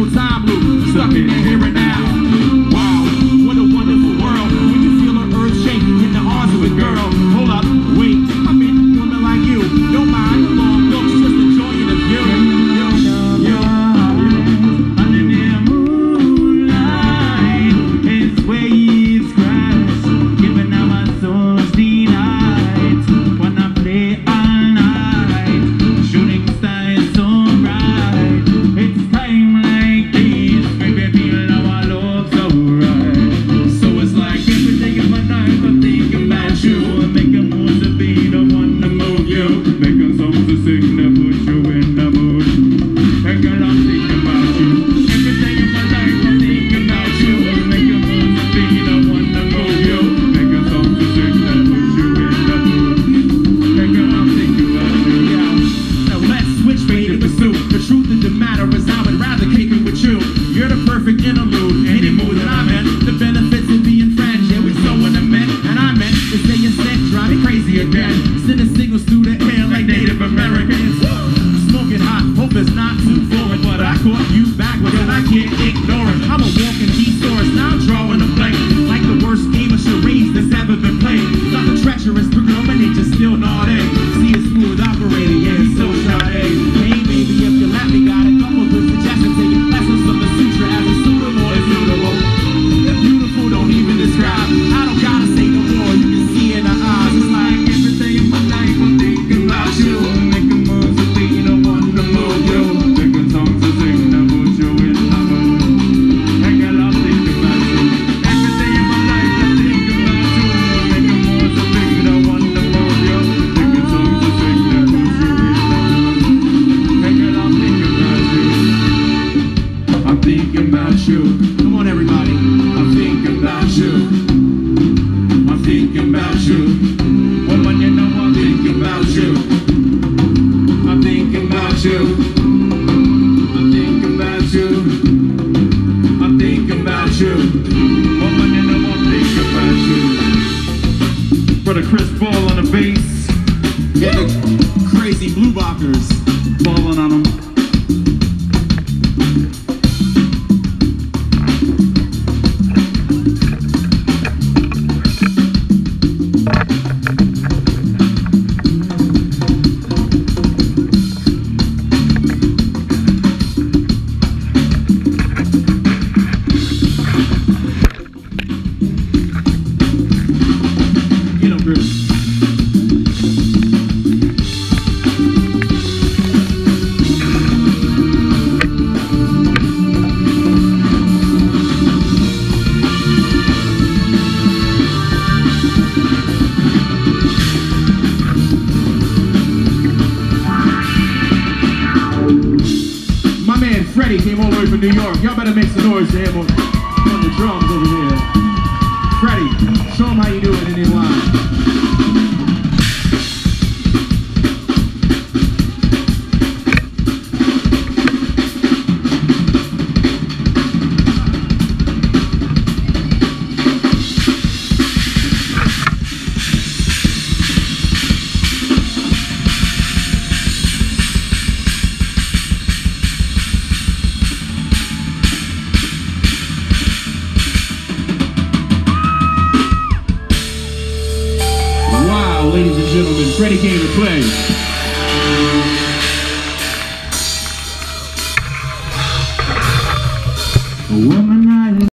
eternal time loop, stuck in the here and now. Wow, what a wonderful world when you feel the earth shake in the arms of a girl. Hold up, wait, I mean, a woman like you, don't mind the long looks, just enjoying the view. Under the moonlight, its waves crash, giving out my soul's delight. Wanna play all night, shooting stars so bright. It's time like this, baby, feel our love so right. So it's like every day of my life I'm thinking about you. Making moves to be the one to move you, making songs to sing to put you in the mood. And girl, I'm thinking about you. Every day of my life I'm thinking about you. Making moves to be the one to move you, making songs to sing to put you in the mood. And girl, I'm thinking about you. Now let's switch fate in pursuit. The truth of the matter is I would rather keep it with you. You're the perfect interlude. Any mood that I'm in, the benefits of being friends. Yeah, we so in a minute. And I meant to say your sex drive me crazy again. Sending signals through the air like Native Americans. Smoking hot, hope it's not too forward, but I caught you backwards and I can't ignore it. I'm a walking thesaurus, now I'm drawing a blank, like the worst game of charades that's ever been played. Nothing treacherous, but girl, my nature's still not in. See it smooth operating, yeah, it's so Sade. Hey baby, if you let me, got a couple good suggestions. Taking lessons from the sutra as a suitable and suitable. You're beautiful, don't even describe. I don't gotta say no more, you can see in her eyes. It's like Every day of my life I'm thinking about you. Making moves to be the one to move you, making songs to sing to put you in the mood. And girl, I'm thinking about you. Every day of my life I'm thinking about you. Making moves to be the one to move you, making songs to sing to put you in the mood. And girl, I'm thinking about you. I'm thinking about you. come on everybody. I'm thinking about you. I'm thinking about you. Woman, you know I'm thinking about you. I'm thinking about you. I'm thinking about you. I'm thinking about you. Woman, you know I'm thinking about you. Brother Chris Ball on the bass, Yeah, the crazy blue boppers. balling on him. Get 'em, Chris. My man Freddie came all the way from New York. Y'all better make some noise to him on the drums over here. Freddie, show him how you do it in your line. Ladies and gentlemen, Freddie came to play. Woman, I